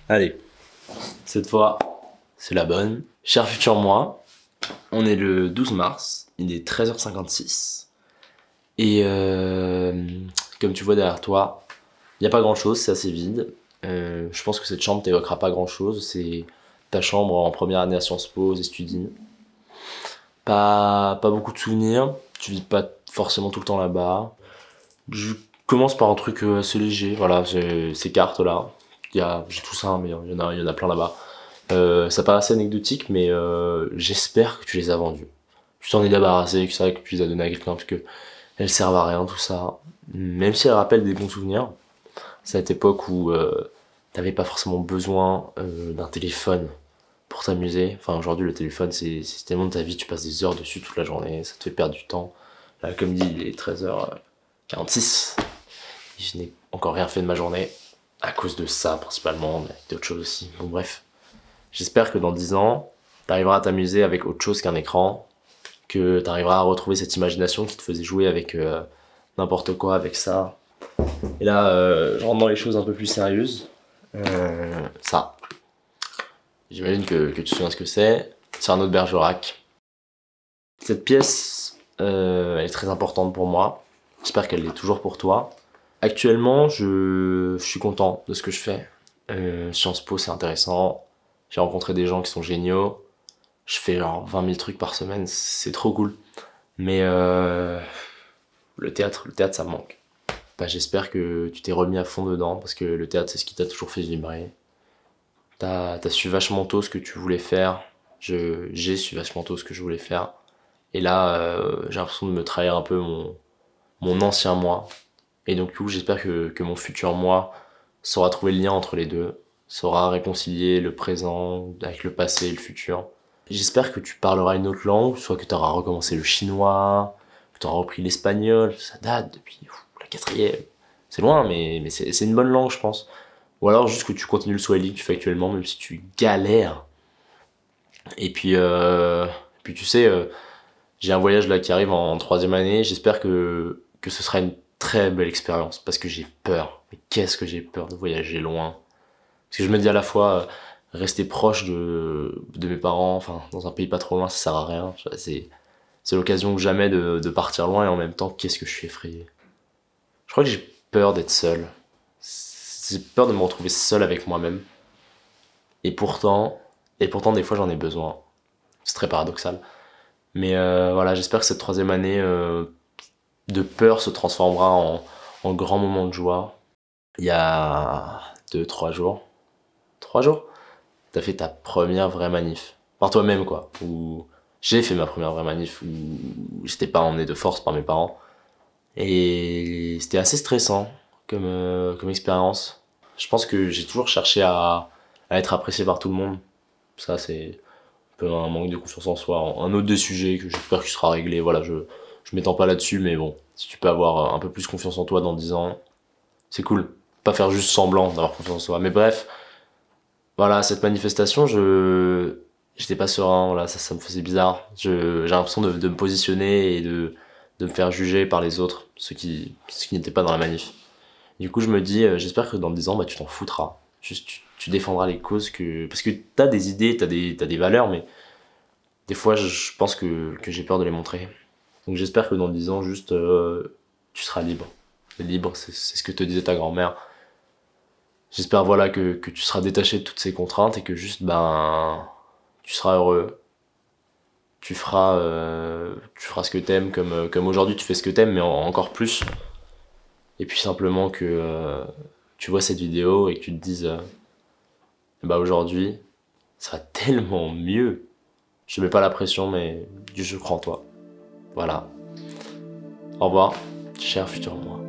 Allez, cette fois, c'est la bonne. Cher futur moi, on est le 12 mars, il est 13h56. Et comme tu vois derrière toi, il n'y a pas grand chose, c'est assez vide. Je pense que cette chambre t'évoquera pas grand chose. C'est ta chambre en première année à Sciences Po, aux Estudines. Pas beaucoup de souvenirs, tu vis pas forcément tout le temps là-bas. Je commence par un truc assez léger, voilà, ces cartes là. J'ai tout ça, mais il y en a plein là-bas. Ça paraît assez anecdotique, mais j'espère que tu les as vendues. Tu t'en es débarrassé, que ça, que tu les as données à quelqu'un, parce que elles servent à rien, tout ça. Même si elles rappellent des bons souvenirs, c'est cette époque où t'avais pas forcément besoin d'un téléphone pour t'amuser. Enfin, aujourd'hui, le téléphone, c'est tellement de ta vie, tu passes des heures dessus toute la journée, ça te fait perdre du temps. Là, comme dit, il est 13h46. Je n'ai encore rien fait de ma journée, à cause de ça principalement, mais d'autres choses aussi. Bon, bref. J'espère que dans 10 ans, t'arriveras à t'amuser avec autre chose qu'un écran, que t'arriveras à retrouver cette imagination qui te faisait jouer avec n'importe quoi, avec ça. Et là, je rentre dans les choses un peu plus sérieuses. Ça. J'imagine que tu te souviens ce que c'est. C'est un autre Bergerac. Cette pièce, elle est très importante pour moi. J'espère qu'elle l'est toujours pour toi. Actuellement, je suis content de ce que je fais. Sciences Po, c'est intéressant. J'ai rencontré des gens qui sont géniaux. Je fais genre 20 000 trucs par semaine, c'est trop cool. Mais le théâtre, ça me manque. Bah, j'espère que tu t'es remis à fond dedans, parce que le théâtre, c'est ce qui t'a toujours fait vibrer. T'as su vachement tôt ce que tu voulais faire. J'ai su vachement tôt ce que je voulais faire. Et là, j'ai l'impression de me trahir un peu mon ancien moi. Et donc, du coup, j'espère que mon futur moi saura trouver le lien entre les deux, saura réconcilier le présent avec le passé et le futur. J'espère que tu parleras une autre langue, soit que tu auras recommencé le chinois, que tu auras repris l'espagnol, ça date depuis la 4e. C'est loin, mais c'est une bonne langue, je pense. Ou alors juste que tu continues le swahili que tu fais actuellement, même si tu galères. Et puis tu sais, j'ai un voyage là qui arrive en 3e année, j'espère que ce sera une très belle expérience, parce que j'ai peur. Mais qu'est-ce que j'ai peur de voyager loin. Parce que je me dis à la fois, rester proche de mes parents, enfin, dans un pays pas trop loin, ça sert à rien. C'est l'occasion que jamais de partir loin, et en même temps, qu'est-ce que je suis effrayé. Je crois que j'ai peur d'être seul. J'ai peur de me retrouver seul avec moi-même. Et pourtant, des fois, j'en ai besoin. C'est très paradoxal. Mais voilà, j'espère que cette 3e année de peur se transformera en grand moment de joie. Il y a 2-3 jours. 3 jours, t'as fait ta première vraie manif. Par toi-même, quoi. Où j'ai fait ma première vraie manif, où j'étais pas emmené de force par mes parents. Et c'était assez stressant comme expérience. Je pense que j'ai toujours cherché à être apprécié par tout le monde. Ça, c'est un peu un manque de confiance en soi. Un autre des sujets que j'espère qu'il sera réglé. Voilà, je m'étends pas là-dessus, mais bon, si tu peux avoir un peu plus confiance en toi dans 10 ans, c'est cool. Pas faire juste semblant d'avoir confiance en soi. Mais bref, voilà, cette manifestation, j'étais pas serein, voilà, ça me faisait bizarre. J'ai l'impression de me positionner et de me faire juger par les autres, ceux qui n'étaient pas dans la manif. Du coup, je me dis, j'espère que dans 10 ans, bah, tu t'en foutras. Juste, tu défendras les causes parce que t'as des idées, t'as des valeurs, mais des fois, je pense que j'ai peur de les montrer. Donc j'espère que dans 10 ans, juste, tu seras libre. Libre, c'est ce que te disait ta grand-mère. J'espère, voilà, que tu seras détaché de toutes ces contraintes et que juste, ben, tu seras heureux. Tu feras ce que t'aimes, comme aujourd'hui tu fais ce que t'aimes, mais encore plus. Et puis simplement que tu vois cette vidéo et que tu te dises, bah aujourd'hui, ça va tellement mieux. Je mets pas la pression, mais je crois en toi. Voilà. Au revoir, cher futur moi.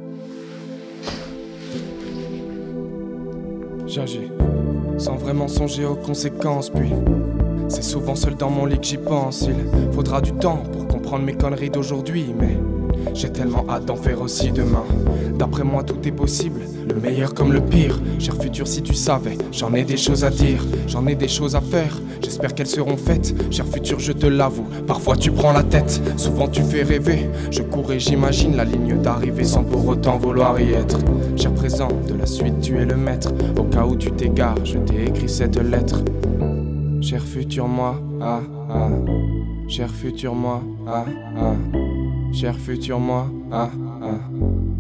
J'agis sans vraiment songer aux conséquences, puis c'est souvent seul dans mon lit que j'y pense. Il faudra du temps pour comprendre mes conneries d'aujourd'hui, mais j'ai tellement hâte d'en faire aussi demain. D'après moi tout est possible, le meilleur comme le pire. Cher futur, si tu savais, j'en ai des choses à dire, j'en ai des choses à faire, j'espère qu'elles seront faites. Cher futur, je te l'avoue, parfois tu prends la tête, souvent tu fais rêver. Je cours et j'imagine la ligne d'arrivée sans pour autant vouloir y être. Cher présent, de la suite tu es le maître, au cas où tu t'égares, je t'ai écrit cette lettre. Cher futur moi, ah ah. Cher futur moi, ah ah. Cher futur moi, ah ah.